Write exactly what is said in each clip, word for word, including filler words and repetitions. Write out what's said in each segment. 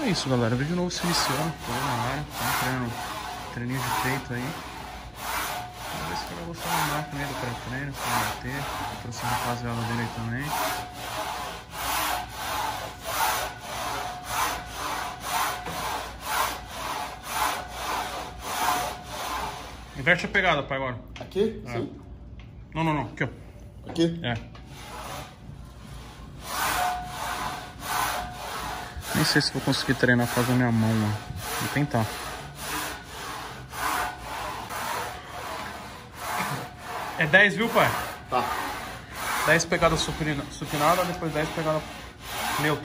isso, galera. Vídeo novo se iniciando. Tô na área. Estamos treinando treininho de peito aí. Vamos ver se vai gostar da máquina aí do pré-treino, se vai bater. Trouxe a rapaziada dele aí também. Inverte a pegada, pai, agora. Aqui? É. Sim. Não, não, não. Aqui, ó. Aqui? É. Nem sei se vou conseguir treinar fazendo a minha mão, mano. Vou tentar. É dez, viu, pai? Tá. dez pegadas supina, supinada, depois dez pegadas neutro.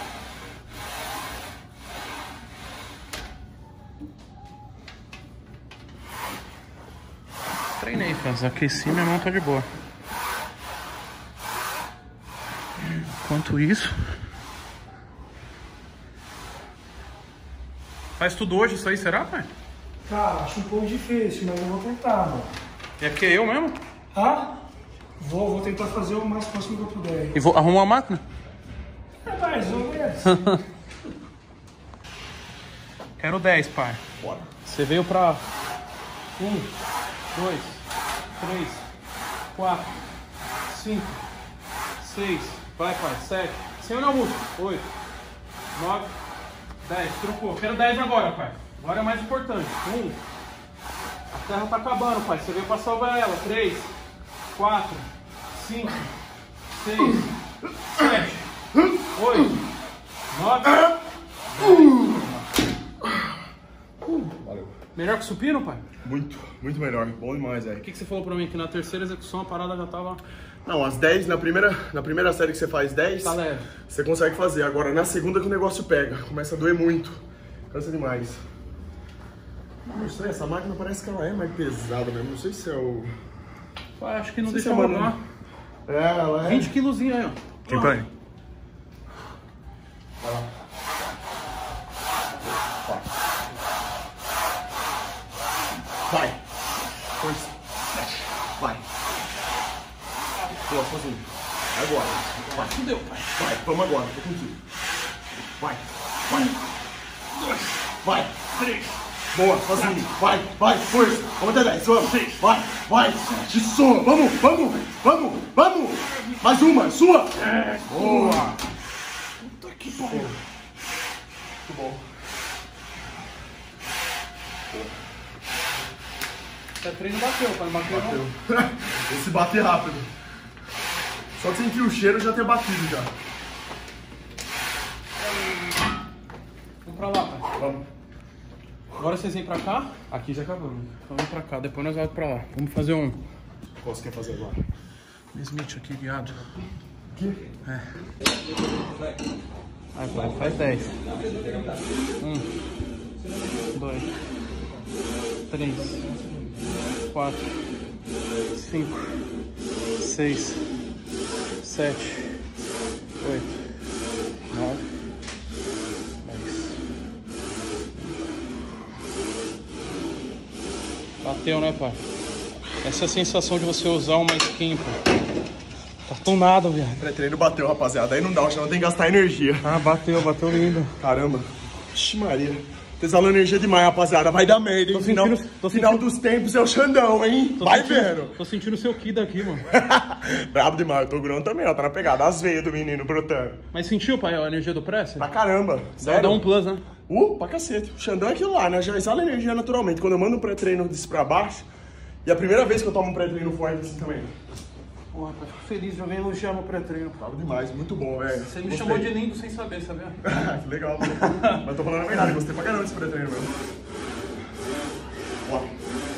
Treinei, fãs. Aqueci, minha mão tá de boa. Enquanto isso... Faz tudo hoje isso aí, será, pai? Cara, acho um pouco difícil, mas eu vou tentar, mano. E aqui é eu mesmo? Ah? Vou, vou tentar fazer o mais próximo que eu puder. E vou arrumar a máquina? É mais ou menos. Quero dez, pai. Bora. Você veio pra um, dois, três, quatro, cinco, seis, vai, pai, sete, sem olhar o músculo, oito, nove, dez, trocou. Quero dez agora, pai. Agora é mais importante. um, a terra tá acabando, pai. Você veio pra salvar ela. três, quatro, cinco, seis, sete, oito, nove, dez. Valeu. Melhor que supino, pai? Muito, muito melhor. Bom demais, velho. O que, que você falou pra mim? Que na terceira execução a parada já tava... Não, as dez, na primeira, na primeira série que você faz dez, Tá leve. você consegue fazer. Agora, na segunda que o negócio pega. Começa a doer muito. Cansa demais. Não sei, essa máquina parece que ela é mais pesada mesmo. Não sei se é o... Pai, acho que não, Não sei deixa se é eu mano- rodar. É, ela é... vinte quilozinhos aí, ó. Tem pai? Vai lá. Vai. Vai. Força. Vai. Boa, sozinho. Agora. Vai. Fudeu, pai. Vai, vamos agora, tô contigo. Vai, vai. Dois. Vai. Três. Boa, sozinho. Vai, vai, força. Vamos até dez, vamos. Seis. Vai, vai. Isso, vamos, vamos, vamos, vamos. Mais uma, sua. É. Boa. Puta que pariu. Muito bom. Esse treino bateu, pai. Bateu, Bateu. Esse bate rápido. Só de sentir o cheiro já ter batido já. Vamos pra lá, pai. Vamos. Agora vocês vêm pra cá. Aqui já acabou. Então vamos pra cá. Depois nós vamos pra lá. Vamos fazer um... Qual você quer fazer agora? Smith aqui, guiado. Aqui? É. Vai, pai. Faz dez. Um. Dois. Três. Quatro. Cinco. Seis. Sete. Oito. Nove. Dez. Bateu, né, pai? Essa é a sensação de você usar uma skin, pô. Tá tão nada, viado. Pré-treino bateu, rapaziada. Aí não dá, senão tem que gastar energia. Ah, bateu, bateu lindo. Caramba. Ixi, Maria. Tesalando energia demais, rapaziada. Vai dar merda, hein? Tô Final, sentindo- tô final sentindo- dos tempos é o Xandão, hein? Tô Vai sentindo- vendo. Tô sentindo o seu ki daqui, mano. Brabo demais. Eu tô grão também, ó. Tá na pegada. As veias do menino brotando. Mas sentiu, pai, a energia do press? Pra caramba. Dá, Sério? dá um plus, né? Uh, pra cacete. O Xandão é aquilo lá, né? Já exala energia naturalmente. Quando eu mando um pré-treino desse pra baixo, e é a primeira vez que eu tomo um pré-treino forte assim também. Porra, pai, fico feliz de alguém elogiar meu pré-treino. Brabo demais. Muito bom, velho. Você me Gostei. chamou de lindo sem saber, sabia? Que legal, mano. Mas eu tô falando a verdade. Gostei pra caramba desse pré-treino mesmo. Bora.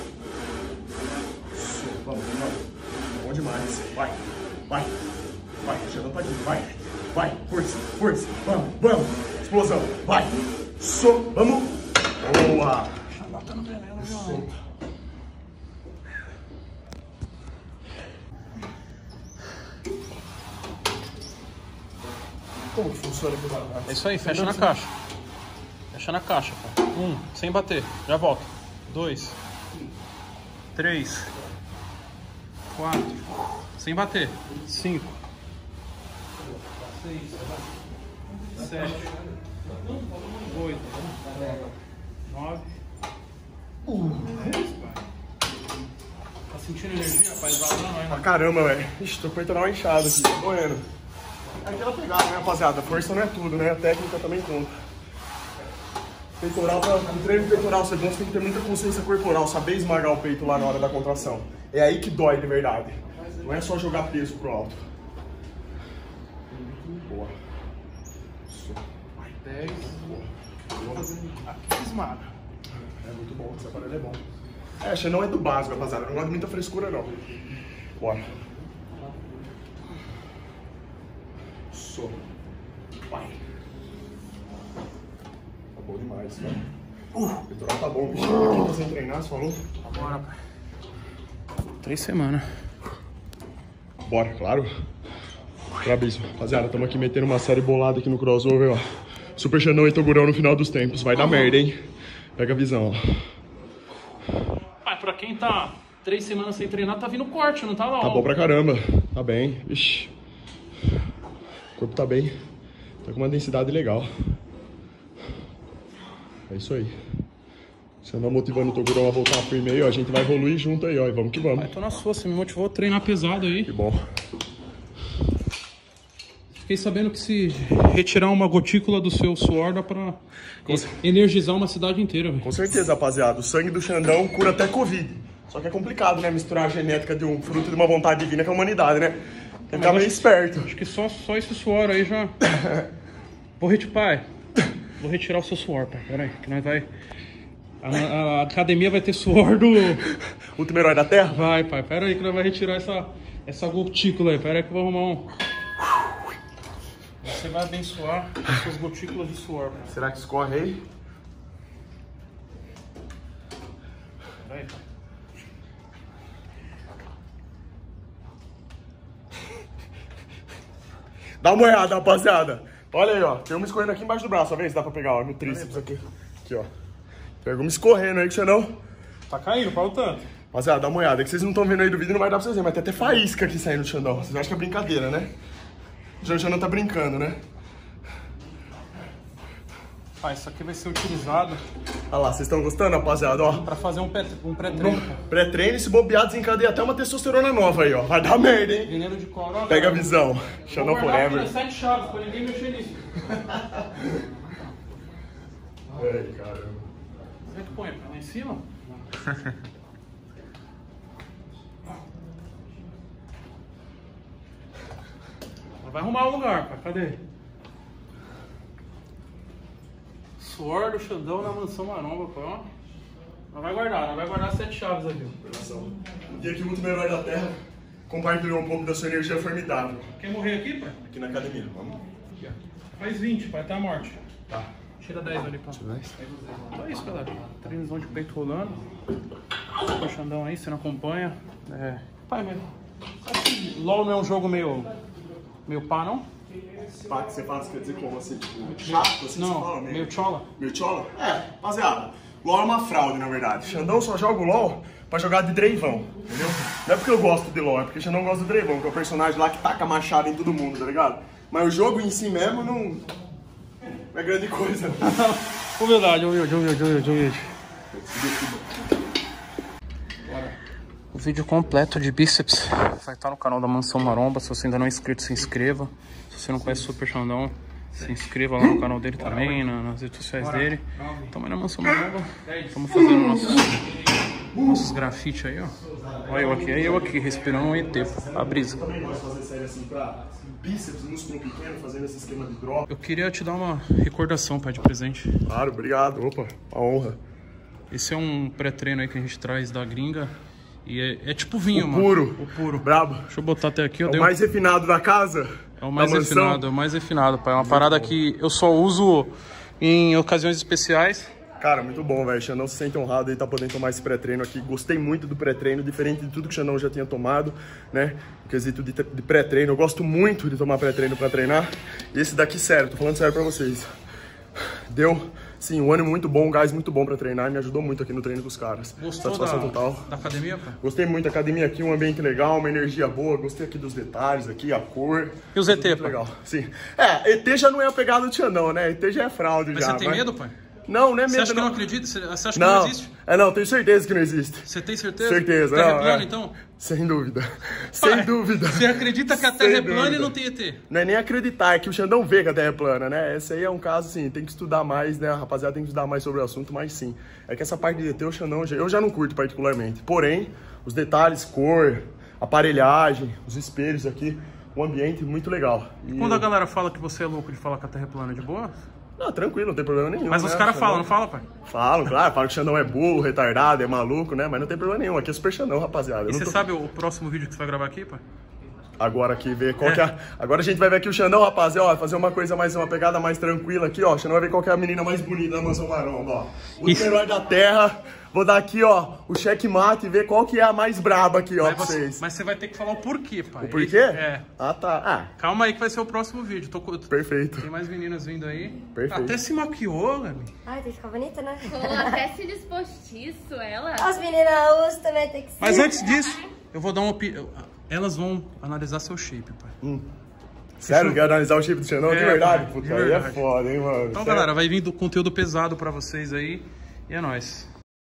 Vamos, vamos. Bom demais. Vai, vai, vai. Xandão tá aqui. Vai, vai. Força, força. Vamos, vamos. Explosão. Vai. So, vamos. Boa. Tá no veneno, viu? Solta. Como que funciona aqui? É isso aí, fecha na caixa. Fecha na caixa, pai. Um, sem bater. Já volta. Dois. Três. Quatro. Sem bater. Cinco. Seis. Sete. Oito. Uh, é isso, pai. Tá sentindo energia, rapaz? Exalando aí, Pra caramba, velho. Ixi, tô com o peitoral inchado aqui, tô doendo. É aquela pegada, né, rapaziada? Força não é tudo, né? A técnica também conta. Peitoral, pra um treino peitoral ser bom, você tem que ter muita consciência corporal, saber esmagar o peito lá na hora da contração. É aí que dói de verdade. Não é só jogar peso pro alto. Boa. dez. Boa. Aqui esmaga. É muito bom, esse aparelho é bom. É, Xandão é do básico, rapaziada. Não gosto de muita frescura, não. Bora. Sou. Vai. Tá bom demais, cara. Uh, o peitoral tá bom, bicho. Aqui tá sem treinar, você falou? Bora, pai. Três semanas. Bora, claro. Brabíssimo. Rapaziada, estamos aqui metendo uma série bolada aqui no crossover, ó. Super Xandão e Togurão no final dos tempos. Vai dar merda, hein? Pega a visão, ó. Pai, pra quem tá três semanas sem treinar, tá vindo corte, não tá lá? Tá bom pra caramba. Tá bem. Ixi. O corpo tá bem. Tá com uma densidade legal. É isso aí. Xandão motivando o Togurão a voltar firme aí, ó. A gente vai evoluir junto aí, ó. E vamos que vamos. Pai, tô na sua, você me motivou a treinar pesado aí. Que bom. Fiquei sabendo que se retirar uma gotícula do seu suor dá pra energizar uma cidade inteira, velho. Com certeza, rapaziada. O sangue do Xandão cura até Covid. Só que é complicado, né? Misturar a genética de um fruto de uma vontade divina com a humanidade, né? Tem que ficar meio esperto. Acho que só, só esse suor aí já... Vou retirar, pai. Vou retirar o seu suor, pai. Pera aí, que nós vai... A, a, a academia vai ter suor do... Último herói da Terra? Vai, pai. Pera aí que nós vai retirar essa, essa gotícula aí. Pera aí que eu vou arrumar um... Você vai abençoar as suas gotículas de suor, pai. Será que escorre aí? Vai, pai. Dá uma olhada, rapaziada. Olha aí, ó. Tem uma escorrendo aqui embaixo do braço, ó. Vê se dá pra pegar, ó. No tríceps aqui. Aqui, ó. Pega uma escorrendo aí que você não... Tá caindo, para o tanto. Rapaziada, dá uma olhada. É que vocês não estão vendo aí do vídeo, não vai dar pra vocês verem. Mas tem até faísca aqui saindo do Xandão. Vocês acham que é brincadeira, né? O Xandão tá brincando, né? Ah, isso aqui vai ser utilizado... Olha lá, vocês estão gostando, rapaziada, ó. Pra fazer um pré-treino. Um pré-treino, pré-treino e se bobear, desencadeia até uma testosterona nova aí, ó. Vai dar merda, hein? Veneno de cloro. Pega a visão. Xandão forever. Aqui, sete chaves, pra ninguém mexer nisso. Ai, caramba. Como é que põe? Lá em cima? Vai arrumar o lugar, pai. Cadê? Suor do Xandão na mansão maromba, pai, ó. Não vai guardar, não vai guardar sete chaves aqui. Um dia que o último herói da Terra compartilhou um pouco da sua energia formidável. Quer morrer aqui, pai? Aqui na academia, vamos? Faz vinte, pai, tá a morte. Tá. Tira dez ali, pai. Tira dez? Então é isso, galera. Treinozão de peito rolando. O Xandão aí, você não acompanha. É... Pai, mas... Sabe que LOL não é um jogo meio... Meio pá, não? Pá, que você faz, quer dizer como assim? Tipo, chato, assim Não, você fala? meio chola. Meio chola? É, rapaziada. LOL é uma fraude, na verdade. Xandão só joga o LOL pra jogar de Dreivão, entendeu? Não é porque eu gosto de LOL, é porque o Xandão gosta do Dreivão, que é o personagem lá que taca machado em todo mundo, tá ligado? Mas o jogo em si mesmo não... Não é grande coisa. Humildade, humilde, humilde, humilde, humilde. O vídeo completo de bíceps vai estar no canal da Mansão Maromba. Se você ainda não é inscrito, se inscreva. Se você não conhece o Super Xandão, se inscreva lá no canal dele também, nas redes sociais dele. Estamos aí na Mansão Maromba. Estamos fazendo nossos, nossos grafites aí, ó. Olha eu aqui, aí eu aqui, respirando um E T, a brisa. Eu também gosto de fazer série assim pra bíceps, músculo pequeno, fazendo esse esquema de drop. Eu queria te dar uma recordação, pai, de presente. Claro, obrigado. Opa, a honra. Esse é um pré-treino aí que a gente traz da gringa. E é, é tipo vinho, o mano. Puro. O puro. Brabo. Deixa eu botar até aqui. Eu é dei o mais um... refinado da casa? É o mais da refinado, mansão. é o mais refinado, pai. É uma parada que eu só uso em ocasiões especiais. Cara, muito bom, velho. Xandão se sente honrado aí, tá podendo tomar esse pré-treino aqui. Gostei muito do pré-treino, diferente de tudo que o Xandão já tinha tomado, né? No quesito de, de pré-treino. Eu gosto muito de tomar pré-treino pra treinar. E esse daqui, sério, tô falando sério pra vocês. Deu, sim, um ânimo muito bom, um gás muito bom pra treinar. Me ajudou muito aqui no treino com os caras. Gostou Satisfação da, total. da academia, pai? Gostei muito da academia aqui, um ambiente legal, uma energia boa. Gostei aqui dos detalhes aqui, a cor. E os E T, muito pai? legal, sim. É, E T já não é a pegada do Xandão, né? E T já é fraude Mas já. você tem mas... medo, pai? Não, não é medo. Você acha que não não acredita? Você acha que não, não existe? É, não, tenho certeza que não existe. Você tem certeza? Certeza. Terra não, é plana, é. então? Sem dúvida. Pai, Sem dúvida. Você acredita que a Terra Sem é plana dúvida. e não tem E T? Não é nem acreditar, é que o Xandão vê que a Terra é plana, né? Esse aí é um caso, assim, tem que estudar mais, né? A rapaziada tem que estudar mais sobre o assunto, mas sim. É que essa parte de E T, o Xandão, eu já não curto particularmente. Porém, os detalhes, cor, aparelhagem, os espelhos aqui, um ambiente muito legal. E Quando a galera fala que você é louco de falar que a Terra é plana, de boa? Não, tranquilo, não tem problema nenhum. Mas né? os caras Xandão... falam, não fala, pai? Falam, claro, falam que o Xandão é burro, retardado, é maluco, né? Mas não tem problema nenhum, aqui é super Xandão, rapaziada. Eu E não você tô... sabe o próximo vídeo que você vai gravar aqui, pai? Agora aqui, ver qual é. que é. Agora a gente vai ver aqui o Xandão, rapaziada, ó, fazer uma coisa mais, uma pegada mais tranquila aqui, ó. O Xandão vai ver qual que é a menina mais bonita da Mansão Maromba, ó. O herói da Terra. Vou dar aqui, ó, o checkmate e ver qual que é a mais braba aqui, ó, Mas pra você, vocês. mas você vai ter que falar o porquê, pai. O porquê? É. Ah, tá. Ah, Calma aí que vai ser o próximo vídeo. Tô... perfeito. Tem mais meninas vindo aí. Perfeito. Até se maquiou, Gabi. Ai, tem que ficar bonita, né? Falou até se postiço, ela. As meninas usam também tem que ser. Mas antes disso, eu vou dar uma opinião. Elas vão analisar seu shape, pai. Hum. Sério, quer analisar o shape do Xandão? É, de verdade? pai, Puta, de aí verdade. é foda, hein, mano. Então, Sério? galera, vai vindo conteúdo pesado pra vocês aí. E é nóis.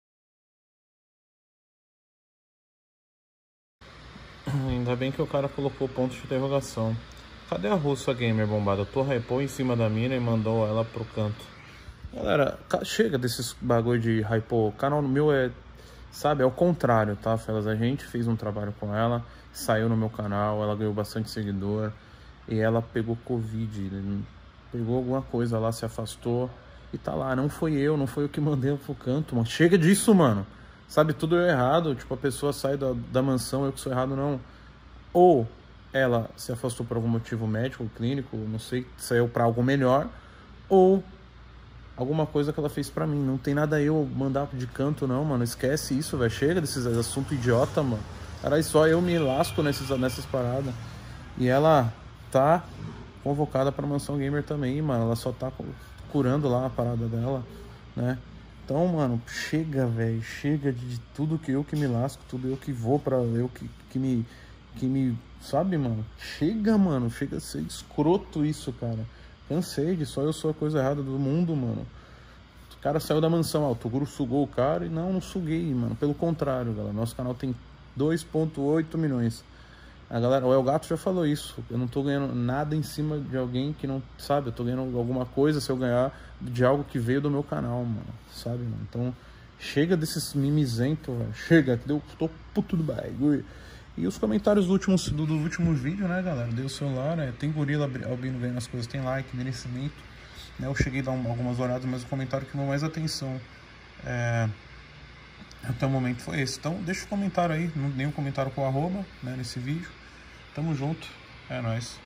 Ainda bem que o cara colocou ponto de interrogação. Cadê a russa gamer bombada? Tu hypou em cima da mina e mandou ela pro canto. Galera, chega desses bagulho de hypou. O canal meu é, sabe, é o contrário, tá, Felas? A gente fez um trabalho com ela, saiu no meu canal, ela ganhou bastante seguidor. E ela pegou Covid, pegou alguma coisa lá, se afastou e tá lá. Não foi eu, não foi eu que mandei ela pro canto, mano. Chega disso, mano. Sabe, tudo eu errado. Tipo, a pessoa sai da, da mansão, eu que sou errado, não. Ou ela se afastou por algum motivo médico, clínico, não sei, saiu pra algo melhor. Ou alguma coisa que ela fez pra mim. Não tem nada eu mandar de canto, não, mano. Esquece isso, velho. Chega desses assuntos idiota, mano. Cara, só eu me lasco nesses, nessas paradas. E ela tá convocada pra Mansão Gamer também, mano. Ela só tá curando lá a parada dela, né? Então, mano, chega, velho. Chega de, de tudo que eu que me lasco, tudo eu que vou pra... Eu que, que me... Que me... Sabe, mano? Chega, mano. Chega a ser escroto isso, cara. Cansei de só eu sou a coisa errada do mundo, mano. O cara saiu da mansão, ó. O Toguro sugou o cara e não, não suguei, mano. Pelo contrário, galera. Nosso canal tem dois ponto oito milhões. A galera, o El Gato já falou isso. Eu não tô ganhando nada em cima de alguém que não... Sabe? Eu tô ganhando alguma coisa se eu ganhar de algo que veio do meu canal, mano. Sabe, mano? Então, chega desses mimizentos, velho. Chega, que eu tô puto do bagulho. E os comentários do último, do, do último vídeo, né, galera? Dei o celular, né? Tem gorila albino ganhando as coisas, tem like, merecimento. Né? Eu cheguei a dar um, algumas olhadas, mas o comentário que me deu mais atenção é, até o momento foi esse. Então, deixa o comentário aí, nenhum comentário com arroba, né, nesse vídeo. Tamo junto, é nóis.